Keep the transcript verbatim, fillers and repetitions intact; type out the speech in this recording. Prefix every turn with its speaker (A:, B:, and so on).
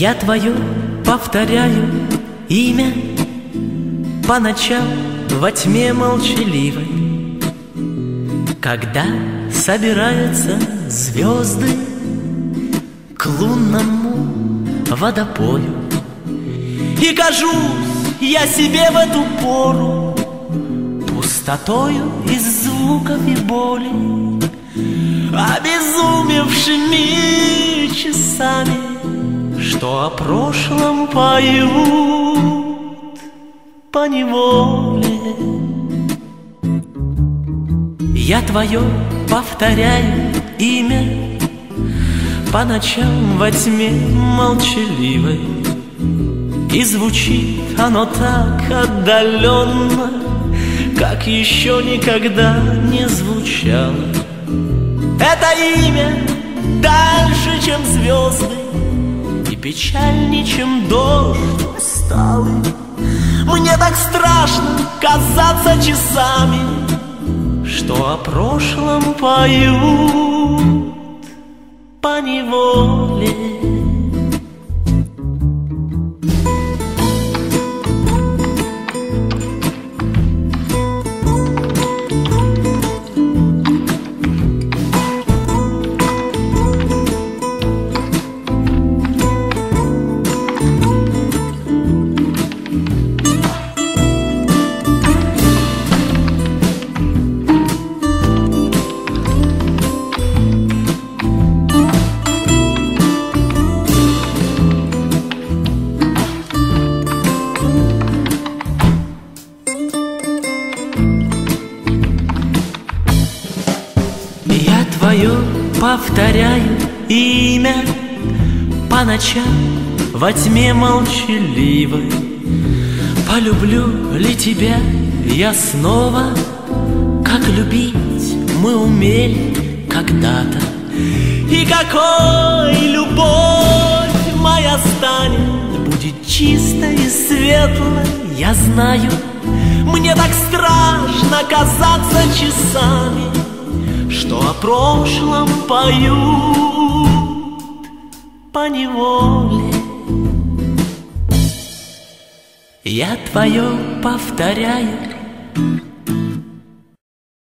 A: Я твое повторяю имя по ночам во тьме молчаливой, когда собираются звезды к лунному водопою. И кажусь я себе в эту пору пустотою из звуков и боли, обезумевшими часами, что о прошлом поют поневоле. Я твое повторяю имя по ночам во тьме молчаливой, и звучит оно так отдаленно, как еще никогда не звучало. Это имя дальше, чем звезды, и печальнее, чем дождь усталый. Мне так страшно казаться часами, что о прошлом поют поневоле. Твое повторяю имя по ночам во тьме молчаливой. Полюблю ли тебя я снова, как любить мы умели когда-то? И какой любовь моя станет, будет чистой и светлой, я знаю. Мне так страшно казаться часами, что о прошлом поют поневоле. Я твое повторяю